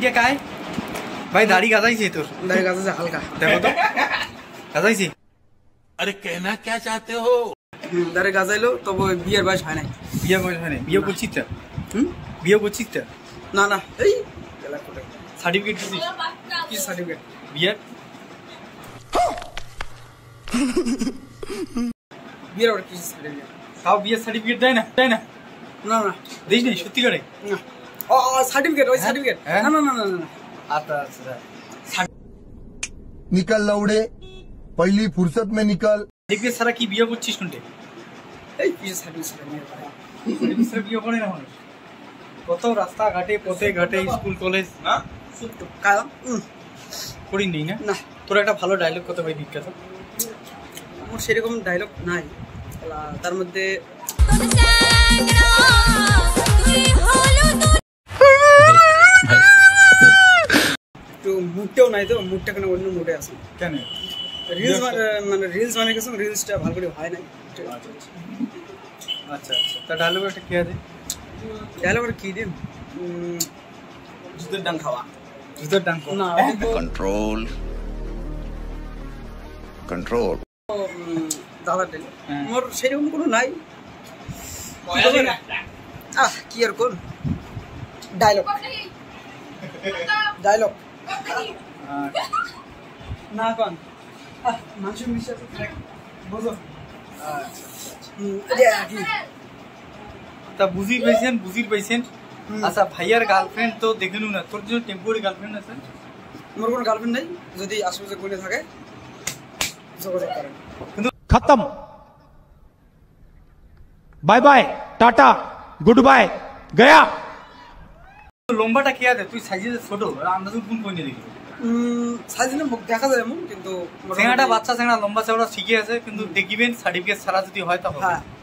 क्या का है भाई? दाढ़ी गाजाइছি তোর? दाढ़ी गाजा हल्का देखो तो गाजाइছি। अरे कहना क्या चाहते हो? दाढ़ी गाजाइलो তো বিয়ের বয়স হয় নাই। বিয়ে বয়স হয় নাই? বিয়ে করছিস তো? বিয়ে করছিস তো? না না এই গেলা কোটে সার্টিফিকেট দিছিস? কি সার্টিফিকেট? বিয়ের বিয়ের আর কি সার্টিফিকেট? তাও বিয়ের সার্টিফিকেট দেয় না? দেয় না? না না দিস নি সত্যি করে? না ও সার্টিফিকেট ওই সার্টিফিকেট না না না না না আচ্ছা আচ্ছা निकल लौड़े पहली फुर्सत में निकल। সার্টিফিকেট ছাড়া কি বিয়ে করছিস শুনতে? এই কি সার্টিফিকেট নিয়ে ভাই সার্টিফিকেট ছাড়া বিয়ে করে না মানুষ? কত রাস্তা ঘাটে পথে ঘাটে স্কুল কলেজ না কাজ করি নেই না? না তোর একটা ভালো ডায়লগ কত ভাই বিখ্যাত? আমার সেরকম ডায়লগ নাই, তার মধ্যে একটু মুডটাও নাই, তো মুডটা কেন অন্য মুডে আছে কেন? রিলস মানে রিলস মানে গেছে, রিলসটা ভালো করে হয় নাই। আচ্ছা আচ্ছা তা ডায়লগ একটা কি আছে? ডায়লগ কি দিন জুতের ডাং খাওয়া। জুতোর ডাং না कंट्रोल कंट्रोल দাদা ডায়লগ মোর সেরকম কোনো নাই। কি আর কোন ডায়লগ ডায়লগ না কোন মানুষ মিশে বুঝো। তা বুঝির পাইছেন। আচ্ছা ভাইয়ার গার্লফ্রেন্ড তো দেখে নু না, তোর জন্য টেম্পোরারি গার্লফ্রেন্ড আছে? মোর কোনো গার্লফ্রেন্ড নাই, যদি আশেপাশে কোনে থাকে যোগাযোগ করেন। खत्म bye bye tata goodbye गया। লম্বাটা কে আছে? তুই সাইজে ছোট, আন্দাজ কোন কইনে দেখি সাইজে মুখ দেখা যায় এমন, কিন্তু সেঙ্গাটা বাচ্চা সেঙ্গা লম্বা চওড়া শিখে আছে, কিন্তু দেখিবেন সার্টিফিকেট ছাড়া যদি হয় তখন। হ্যাঁ